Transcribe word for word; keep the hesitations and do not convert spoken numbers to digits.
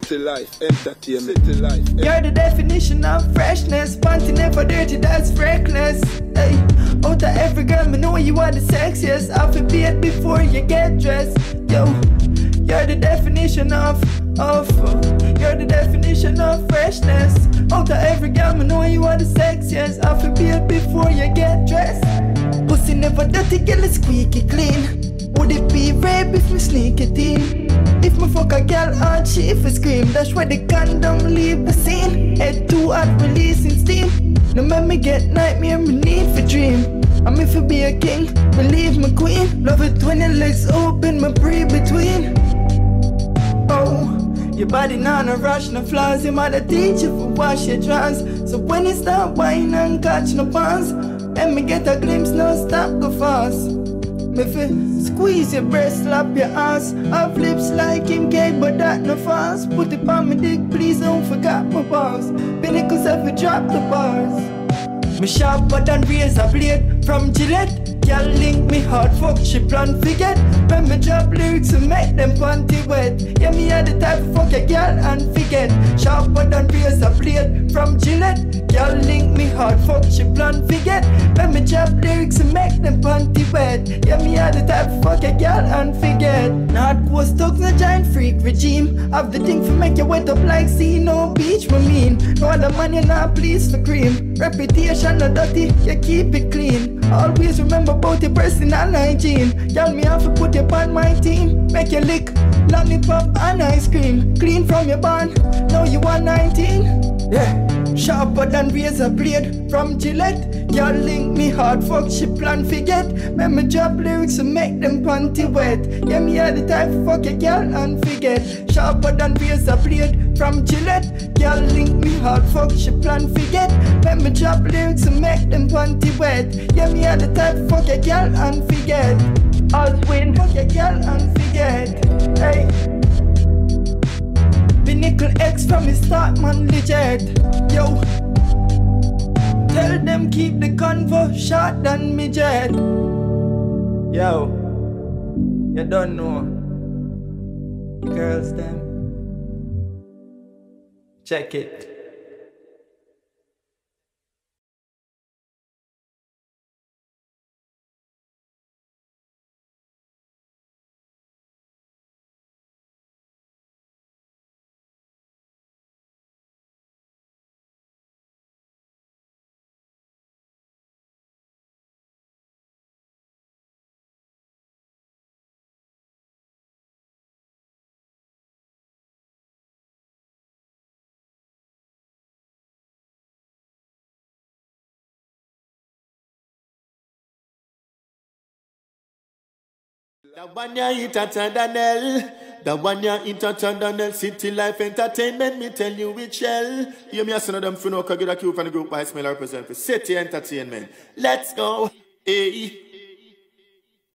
City life, entertainment, city life. You're the definition of freshness. Panty never dirty, that's reckless. Hey, out of every girl, me know you are the sexiest. Off a beat before you get dressed. Yo, you're the definition of, of You're the definition of freshness. Out of every girl, me know you are the sexiest. Off a beat before you get dressed. Pussy never dirty, girl, it's squeaky clean. Would it be rape if me sneak it in? If me fuck a girl hard, she if I scream. That's why the condom leave the scene. Head too hot, releasing steam. No make me get nightmare, me need for dream. I'm if I be a king, believe my queen. Love it when your legs open, my breathe between. Oh, your body not no rush, no flaws. Your mother teach you for wash your drawers. So when you start whining and catch no pants, let me get a glimpse, no stop, go fast. Me fi squeeze your breast, slap your ass. Have lips like Kim K, but that no fast. Put it on me dick, please don't forget my balls. Pinnacles have to drop the bars. Me sharper than razor blade from Gillette. Girl link me hard, fuck she plan forget. When me drop lyrics to make them panty wet. Yeah, me are the type of fuck a girl and forget. Sharper than razor blade from Gillette. Girl link me hard, fuck she plan forget. When me drop lyrics to make them panty wet. Yeah, me are the type of fuck a girl and forget. North Coast thugs no giant freak regime. Have the thing for make you wet up like sea, no beach, me mean. No other man you not please for cream. Reputation no dirty, you keep it clean. Always remember about your personal hygiene. Girl, me have to put you on my team. Make you lick, lollipop and ice cream. Clean from your bond, now you are nineteen. Yeah, sharper than razor blade from Gillette. Girl link me hard, fuck she plan forget. Make me drop lyrics to make them panty wet. Yeah, me are the type of fuck a girl and forget. Sharper than razor blade from Gillette. Girl link me hard, fuck she plan forget. Make me drop lyrics to make them panty wet. Yeah, me are the type of fuck a girl and forget. Us win, fuck a girl and forget. Hey, Pinnacle X from the start, man, legit. Yo, tell them keep the convo short than me jet. Yo, you don't know. Girls them, check it. The one ya eat at Daniel, the one ya eat at Daniel, City Life Entertainment, me tell you which shell. You me a son of them for no, cause get a cue from the group by smell represent for City Entertainment. Let's go, hey.